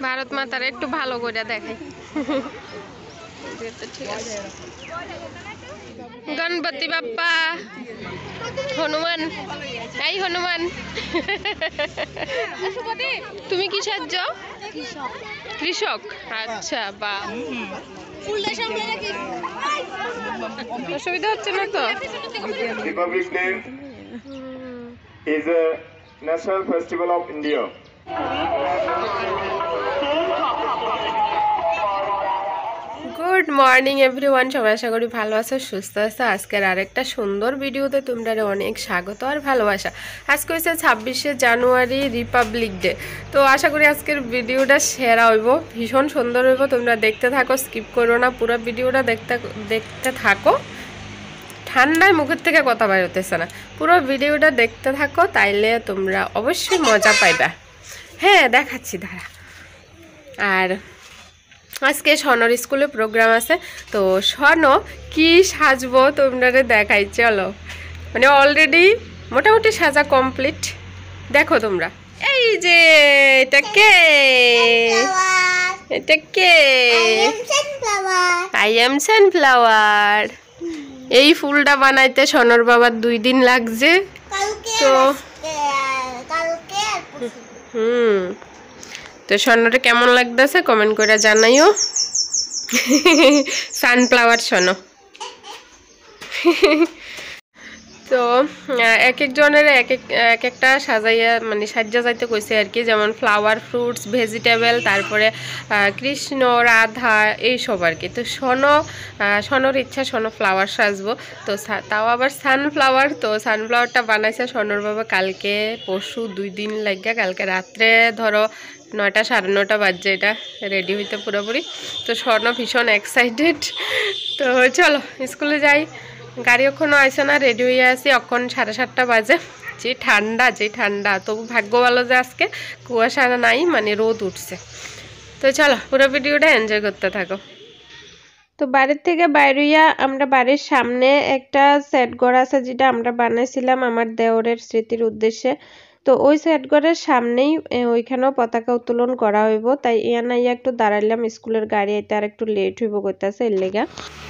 ভারত মাতার একটু ভালো করে দেখাই। ঠিক আছে। গণপতি বাপ্পা, হনুমান, এই হনুমান। তুমি কি সাহায্য? কৃষক। আচ্ছা, বা অসুবিধা হচ্ছে না তো? Republic Day is a national festival of India. Good morning everyone, সবাই আশা করি ভালো আছো, সুস্থ আছো। আজকের আরেকটা সুন্দর ভিডিওতে তোমরা অনেক স্বাগত আর ভালোবাসা। আজকে হচ্ছে 26শে জানুয়ারি, রিপাবলিক ডে। তো আশা করি আজকের ভিডিওটা সেরা হইব, ভীষণ সুন্দর হইব। তোমরা দেখতে থাকো, স্কিপ করো না, পুরো ভিডিওটা দেখতে থাকো। ঠান্ডায় মুখের থেকে কথা বাইর হতেছে না, পুরো ভিডিওটা দেখতে থাকো, তাইলে তোমরা অবশ্যই মজা পাইবা। হ্যাঁ, দেখাচ্ছি, দাঁড়া। আর আজকে স্বর্ণর স্কুলে প্রোগ্রাম আছে, তো স্বর্ণ কি সাজবো তোমরা দেখাই, চলো। মানে অলরেডি মোটামুটি সাজা কমপ্লিট, দেখো তোমরা। এই যে এটা কে? এটা কে? I am sunflower. এই ফুলটা বানাইতে স্বর্ণর বাবার 2 দিন লাগছে। তো তো স্বর্ণটা কেমন লাগতেছে কমেন্ট করে জানাইও। সানফ্লাওয়ার স্বর্ণ। তো এক একজনের এক একটা সাজাইয়া মানে সাজ্জা যাইতে কইছে আর কি, যেমন ফ্লাওয়ার, ফ্রুটস, ভেজিটেবল, তারপরে কৃষ্ণ, রাধা, এইসব আর কি। তো স্বর্ণর ইচ্ছা স্বর্ণ ফ্লাওয়ার সাজবো, তো তাও আবার সানফ্লাওয়ার। তো সানফ্লাওয়ারটা বানাইছে স্বর্ণর বাবা কালকে পরশু, 2 দিন লাগিয়া। কালকে রাত্রে ধরো 9টা 9:30 বাজছে এটা রেডি হইতে পুরোপুরি। তো স্বর্ণ ভীষণ এক্সাইটেড। তো চলো স্কুলে যাই। গাড়ি এখনো আসে না, রেডি হয়ে আসি, এখন 7:30 বাজে। যে ঠান্ডা, তবু ভাগ্য ভালো যে আজকে কুয়াশা নাই, মানে রোদ উঠছে। তো চলো পুরো ভিডিওটা এনজয় করতে থাকো। তো বাড়ির থেকে বাইরিয়া আমরা বাড়ির সামনে একটা সেট ঘর আছে, যেটা আমরা বানাইছিলাম আমার দেওরের স্মৃতির উদ্দেশ্যে। তো ওই সেট ঘরের সামনেই ওইখানেও পতাকা উত্তোলন করা হইব, তাই ইয়ানা একটু দাঁড়াইলাম। স্কুলের গাড়ি আইতে আর একটু লেট হইব করতেছে, এর লেগা।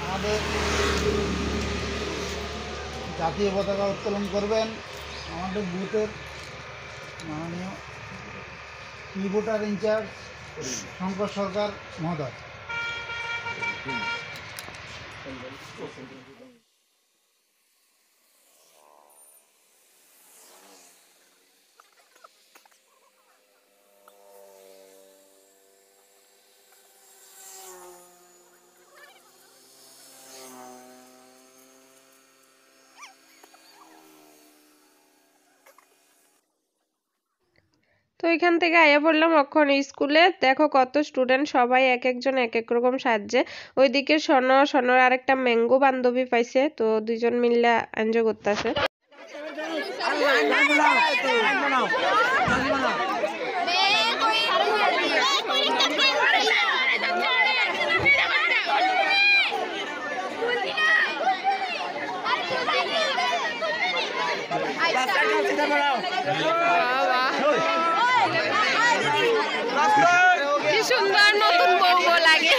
জাতীয় পতাকা উত্তোলন করবেন আমাদের বুথের মাননীয় ভোটার ইনচার্জ শঙ্কর সরকার মহোদয়। তো এখান থেকে আয়া পড়লাম এখন স্কুলে। দেখো কত স্টুডেন্ট, সবাই এক একজন এক এক রকম সাজছে। ওইদিকে স্বর্ণর আরেকটা ম্যাঙ্গো বান্ধবী পাইছে, তো দুইজন মিলে এনজয় করতেছে। কি সুন্দর নতুন বউ লাগে।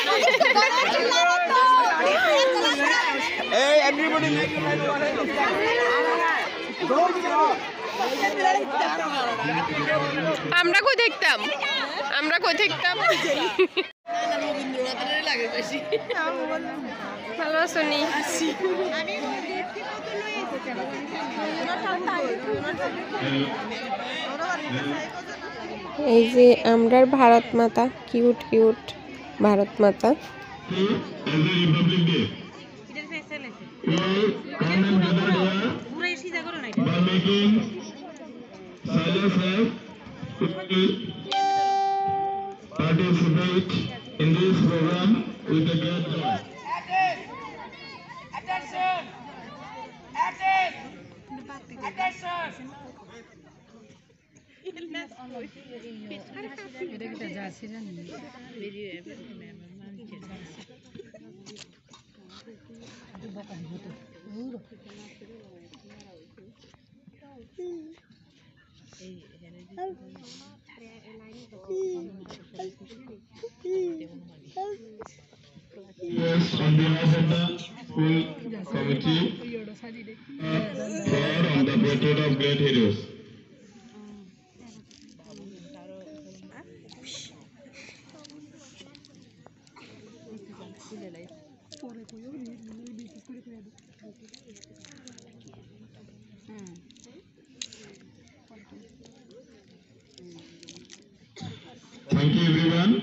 আমরা কই দেখতাম ভালো আছো নি? এই যে আমরার ভারত মাতা, কিউট কিউট ভারত মাতা। Participate in this program with a great joy. Yes, on behalf of the school committee for on the portrait of great heroes. Thank you everyone.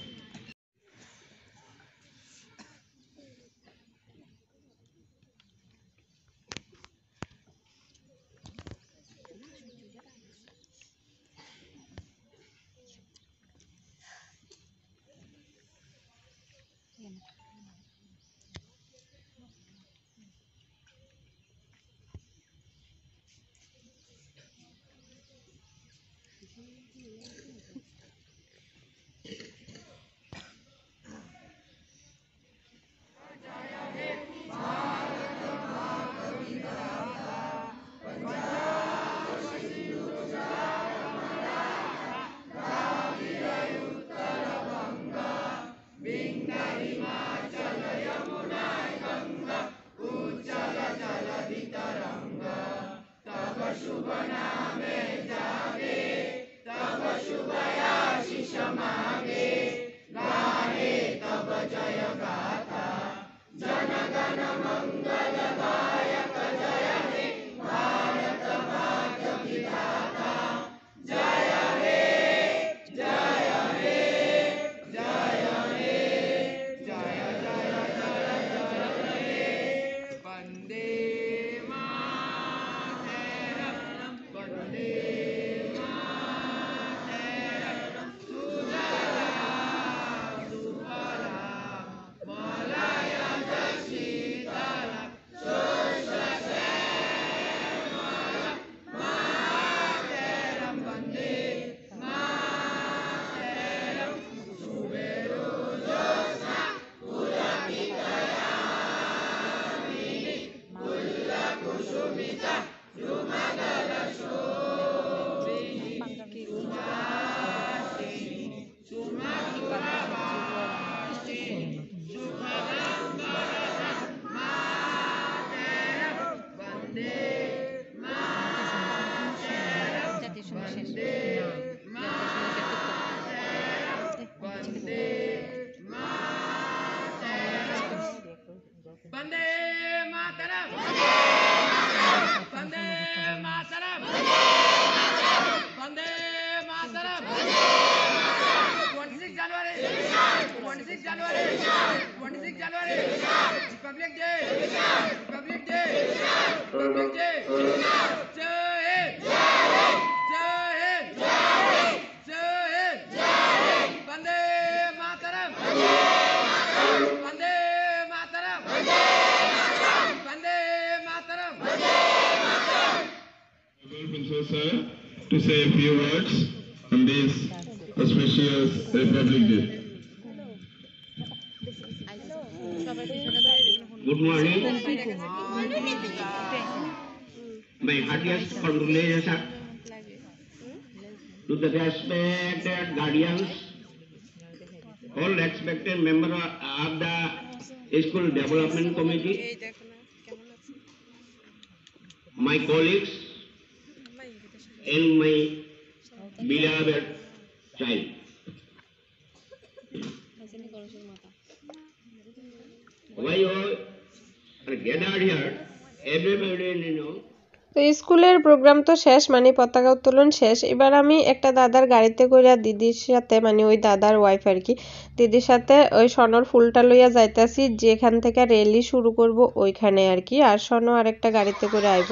Princess sir to say a few words on this auspicious Republic Day. Good morning. My heartiest congratulations to the respected guardians, all respected members of the school development committee, my colleagues, and my beloved child. Why you all are gathered here? Everybody know. তো স্কুলের programme তো শেষ, মানে পতাকা উত্তোলন শেষ। এবার আমি একটা দাদার গাড়িতে করে দিদির সাথে, মানে ওই দাদার ওয়াইফ আর কি, দিদির সাথে ওই সনর ফুলটা লইয়া যাইতাছি, যেখান থেকে র্যালি শুরু করব ওইখানে আর কি। আর সনো আরেকটা গাড়িতে করে আইব।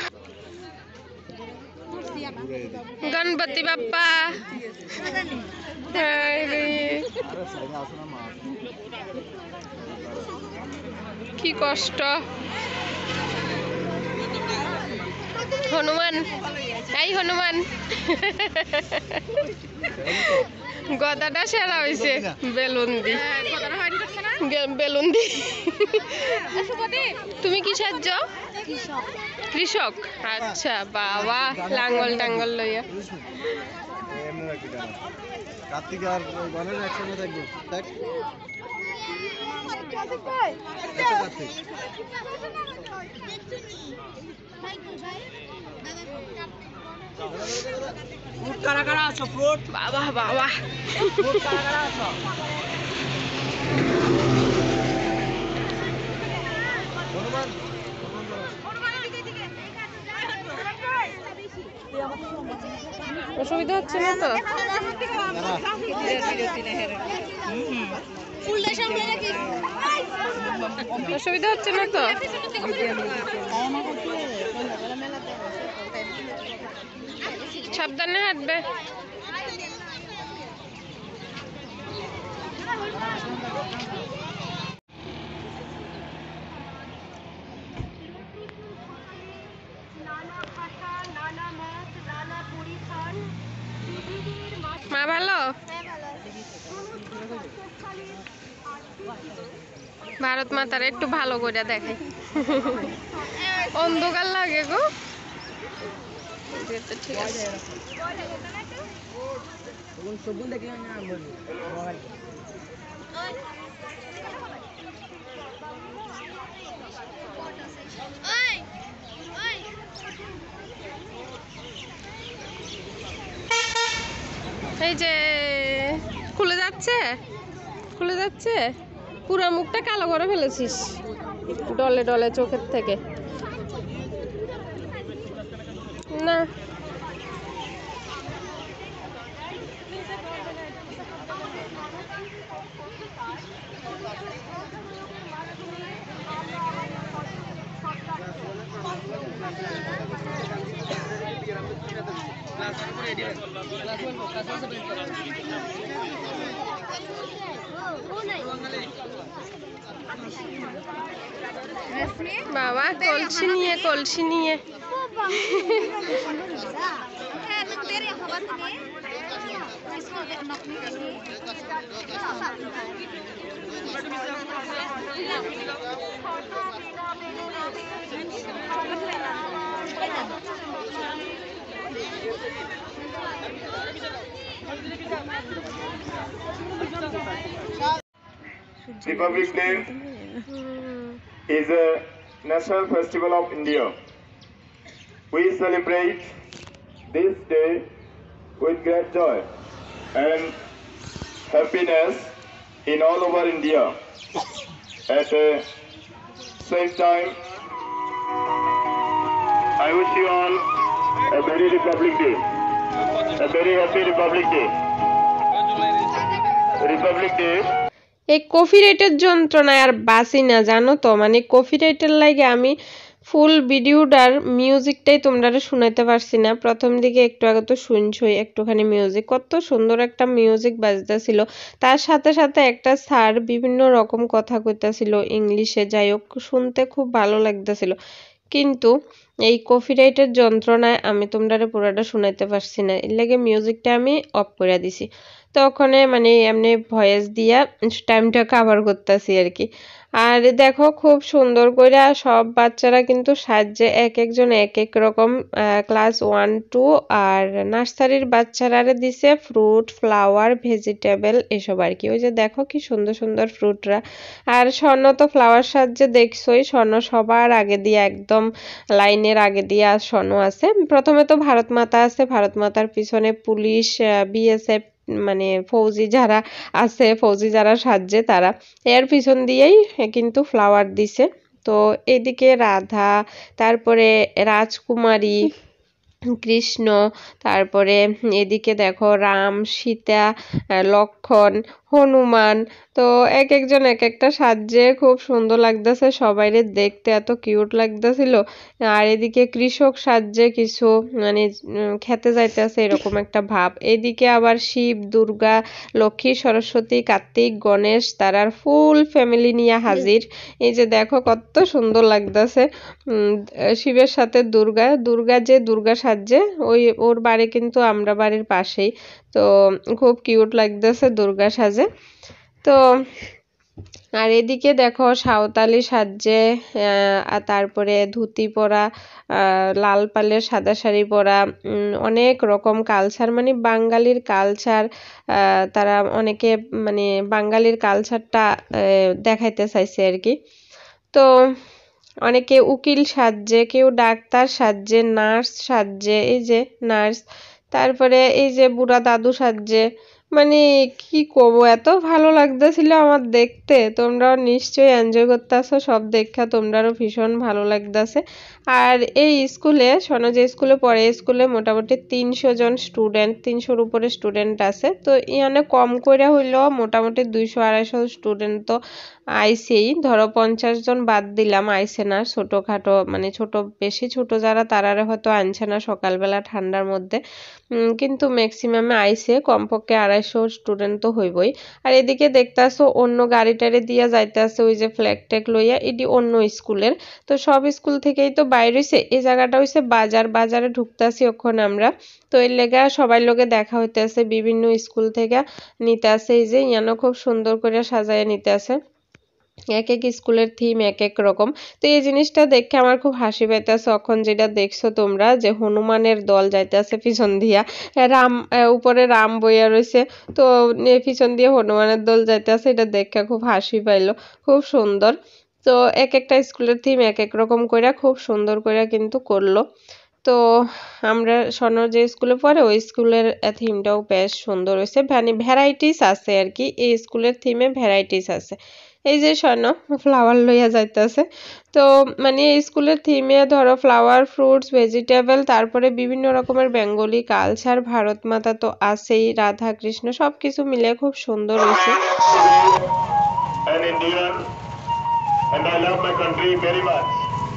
গণপতি বাপ্পা, কি কষ্ট। হনুমান, এই হনুমান গদাটা সেরা হয়েছে বেলুন দি, বেলুন দি। তুমি কি সাহায্য? কৃষক। আচ্ছা বাবা, লাঙ্গল টাঙ্গল লইয়া কার্তিক আর গণেশ একসঙ্গে থাকবে দেখ বাবা বাবা অসুবিধা হচ্ছে না তো? অসুবিধা হচ্ছে না তো? সাবধানে হাঁটবে। মা ভালো? ভারত মাতার একটু ভালো করে দেখাই, অন্ধকার লাগে গো। ঠিক আছে, এই যে খুলে যাচ্ছে, খুলে যাচ্ছে। পুরো মুখটা কালো করে ফেলেছিস ডলে ডলে চোখের থেকে। না বাবা কলসি নিয়ে, কলসি নিয়ে। Republic Day is a national festival of India. We celebrate this day with great joy and happiness in all over India. At the same time, I wish you all a very Republic Day, a very happy Republic Day. Republic Day. এই কপিরাইটের যন্ত্রণায় আর বাঁচি না, জানো তো। মানে কপিরাইটের লাগে আমি ফুল ভিডিওটার মিউজিকটাই তোমরা শুনাইতে পারছি না। প্রথম দিকে একটু আগে তো শুনছই একটুখানি মিউজিক, কত সুন্দর একটা মিউজিক বাজতেছিল। তার সাথে সাথে একটা স্যার বিভিন্ন রকম কথা কইতাছিল ইংলিশে, যাই হোক শুনতে খুব ভালো লাগতেছিল। কিন্তু এই কপিরাইটের যন্ত্রণায় আমি তোমরা পুরোটা শুনাইতে পারছি না, এর লাগে মিউজিকটা আমি অফ করে দিছি। তো ওখানে মানে এমনি ভয়েস দিয়া টাইমটা কাভার করতেছি আর কি। আর দেখো খুব সুন্দর করে সব বাচ্চারা কিন্তু সাজছে, এক একজন এক এক রকম। ক্লাস 1, 2 আর নার্সারির বাচ্চারা দিছে ফ্রুট, ফ্লাওয়ার, ভেজিটেবল এসব আর কি। ওই যে দেখো কি সুন্দর সুন্দর ফ্রুটরা। আর স্বর্ণ তো ফ্লাওয়ার সাজছে দেখছোই, স্বর্ণ সবার আগে দিয়ে একদম লাইনের আগে দিয়ে স্বর্ণ আছে। প্রথমে তো ভারত মাতা আছে, ভারত মাতার পিছনে পুলিশ, বিএসএফ মানে ফৌজি যারা আছে, ফৌজি যারা সাজছে তারা, এর পিছন দিয়েই কিন্তু ফ্লাওয়ার দিছে। তো এদিকে রাধা, তারপরে রাজকুমারী, কৃষ্ণ, তারপরে এদিকে দেখো রাম, সীতা, লক্ষণ, হনুমান। তো এক একজন এক একটা সাজছে, খুব সুন্দর লাগতেছে সবাইরে দেখতে, এত কিউট লাগতেছিল। আর এদিকে কৃষক সাজছে কিছু, মানে খেতে যাইতেছে এরকম একটা ভাব। এদিকে আবার শিব, দুর্গা, লক্ষ্মী, সরস্বতী, কার্তিক, গণেশ তারার ফুল ফ্যামিলি নিয়ে হাজির। এই যে দেখো কত সুন্দর লাগতেছে। শিবের সাথে দুর্গা, দুর্গা যে দুর্গা সাজছে ওই ওর বাড়ি কিন্তু আমরা বাড়ির পাশেই। তো খুব কিউট লাগতেছে দুর্গা সাজে। তো আর এদিকে দেখো সাঁওতালি সাজে আর তারপরে ধুতি পরা, লাল পালের সাদা শাড়ি পরা, অনেক রকম কালচার, মানে বাঙালির কালচার, তারা অনেকে মানে বাঙালির কালচারটা দেখাইতে চাইছে আর কি। তো অনেকে উকিল সাজছে, কেউ ডাক্তার সাজছে, নার্স সাজছে, এই যে নার্স, তারপরে এই যে বুড়া দাদু সাজছে, মানে কি করবো, এত ভালো লাগতেছিল আমার দেখতে। তোমরাও নিশ্চয়ই এনজয় করতেছো, সব দেখা তোমরাও ভীষণ ভালো লাগতেছে। আর এই স্কুলে শোনো, যে স্কুলে পড়ে, স্কুলে মোটামুটি 300 জন স্টুডেন্ট, 300-র উপরে স্টুডেন্ট আছে। তো এখানে কম করে হইলেও মোটামুটি 200-250 স্টুডেন্ট তো আইসেই, ধরো 50 জন বাদ দিলাম আইসে না, ছোটখাটো মানে ছোট, বেশি ছোট যারা তারারে হয়তো আনছে না সকালবেলা ঠান্ডার মধ্যে, কিন্তু ম্যাক্সিমামে আইসে, কমপক্ষে 250 স্টুডেন্ট তো হইবই। আর এদিকে দেখতেছো অন্য গাড়ি টাড়ি দিয়া যাইতেছে, ওই যে ফ্ল্যাগ ট্যাগ লইয়া, এটি অন্য স্কুলের। তো সব স্কুল থেকেই তো বাইরে হইছে, এই জায়গাটা হইছে বাজার, বাজারে ঢুকতেছি ওখানে আমরা। তো এর লেগা সবার লগে দেখা হইতেছে, বিভিন্ন স্কুল থেকে নিতে আসে, এই যে ইয়ানো খুব সুন্দর করে সাজায় নিতে আসে, এক এক স্কুলের থিম এক এক রকম। তো এই জিনিসটা দেখে আমার খুব হাসি পাইতেছে। এখন যেটা দেখছো তোমরা, যে হনুমানের দল যাইতেছে পিছন দিয়া, রাম উপরে রাম বইয়া রয়েছে, তো পিছন দিয়ে হনুমানের দল যাইতেছে, এটা দেখে খুব হাসি পাইলো, খুব সুন্দর। তো এক একটা স্কুলের থিম এক এক রকম কইরা খুব সুন্দর কইরা কিন্তু করলো। তো আমরা শোনো যে স্কুলে পড়ে, ওই স্কুলের থিমটাও বেশ সুন্দর হয়েছে, ভ্যারাইটিস আছে আর কি, এই স্কুলের থিমে ভ্যারাইটিস আছে। এই যে শোনো ফ্লাওয়ার লইয়া যাইতেছে, তো মানে এই স্কুলের থিমে ধরো ফ্লাওয়ার, ফ্রুটস, ভেজিটেবল, তারপরে বিভিন্ন রকমের বেঙ্গলি কালচার, ভারত মাতা তো আছেই, রাধা কৃষ্ণ, সবকিছু মিলে খুব সুন্দর হয়েছে। An Indian, and I love my country very much.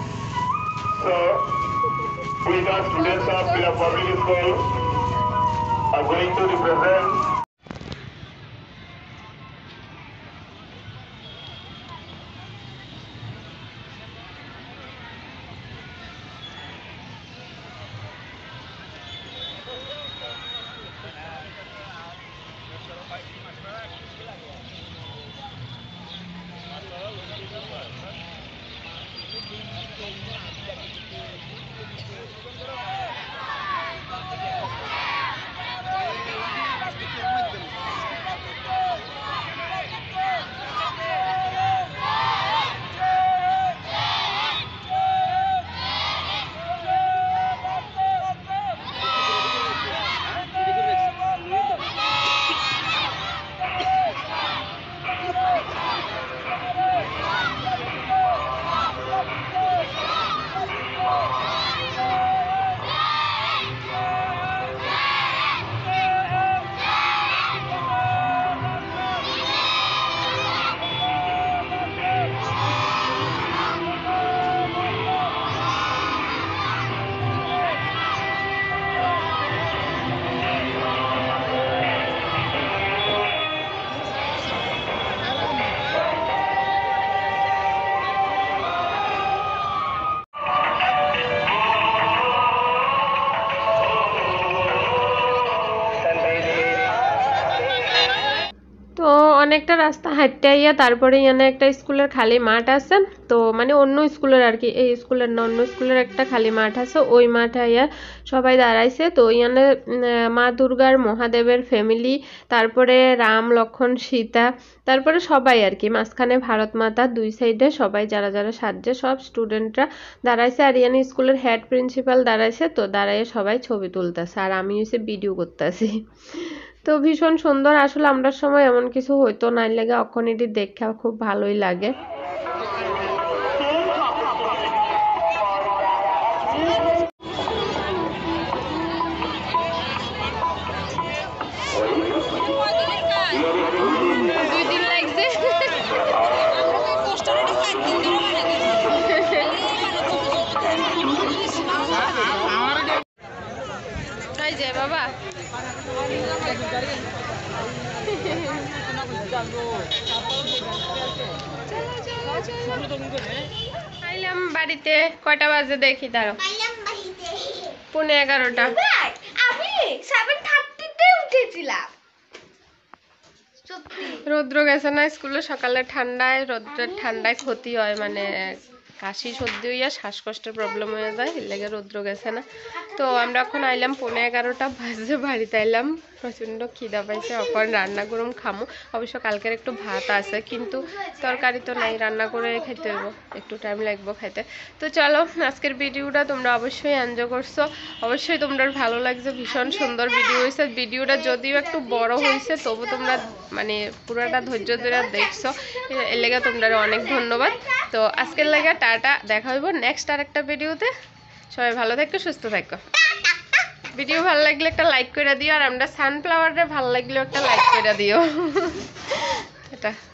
So, we the students of Pila Public School are going to represent অনেকটা রাস্তা হাঁটতে আইয়া তারপরে এখানে একটা স্কুলের খালি মাঠ আছে, তো মানে অন্য স্কুলের আর কি, এই স্কুলের না, অন্য স্কুলের একটা খালি মাঠ আছে, ওই মাঠে আইয়া সবাই দাঁড়াইছে। তো এখানে মা দুর্গার, মহাদেবের ফ্যামিলি, তারপরে রাম, লক্ষ্মণ, সীতা, তারপরে সবাই আর কি, মাঝখানে ভারত মাতা, দুই সাইডে সবাই যারা যারা সাজছে সব স্টুডেন্টরা দাঁড়াইছে। আর এখানে স্কুলের হেড প্রিন্সিপাল দাঁড়াইছে, তো দাঁড়াইয়ে সবাই ছবি তুলতেছে, আর আমি হচ্ছে ভিডিও করতেছি। তো ভীষণ সুন্দর, আসলে আমরার সময় এমন কিছু হইতো না, লাগে অখন এটি দেখা খুব ভালোই লাগে। বাবা আইলাম বাড়িতে, কয়টা বাজে দেখি, তারও 11:15। আমি 7:30-তে উঠেছিলাম। সত্যি রৌদ্র গেছে না স্কুলে সকালে ঠান্ডায়, রৌদ্রের ঠান্ডায় ক্ষতি হয়, মানে কাশি সর্দি হইয়া শ্বাসকষ্টের প্রবলেম হয়ে যায়, এর লেগে রৌদ্র গেছে না। তো আমরা এখন আইলাম 11:15 বাজে, বাড়িতে আইলাম, প্রচণ্ড খিদা পাইছে, এখন রান্না করুম খামু। অবশ্য কালকের একটু ভাত আছে, কিন্তু তরকারি তো নাই, রান্না করে খাইতে হইব, একটু টাইম লাগবে খাইতে। তো চলো, আজকের ভিডিওটা তোমরা অবশ্যই এনজয় করছো, অবশ্যই তোমরা ভালো লাগছে, ভীষণ সুন্দর ভিডিও হয়েছে। ভিডিওটা যদিও একটু বড় হয়েছে, তবু তোমরা মানে পুরোটা ধৈর্য ধরে দেখছো, এর লেগে তোমরা অনেক ধন্যবাদ। তো আজকের লাগে টাটা, দেখা হইব নেক্সট আরেকটা ভিডিওতে। সবাই ভালো থাকো, সুস্থ থাকো। ভিডিও ভালো লাগলে একটা লাইক করে দিও, আর আমরা সানফ্লাওয়ারে ভালো লাগলেও একটা লাইক করে দিও। এটা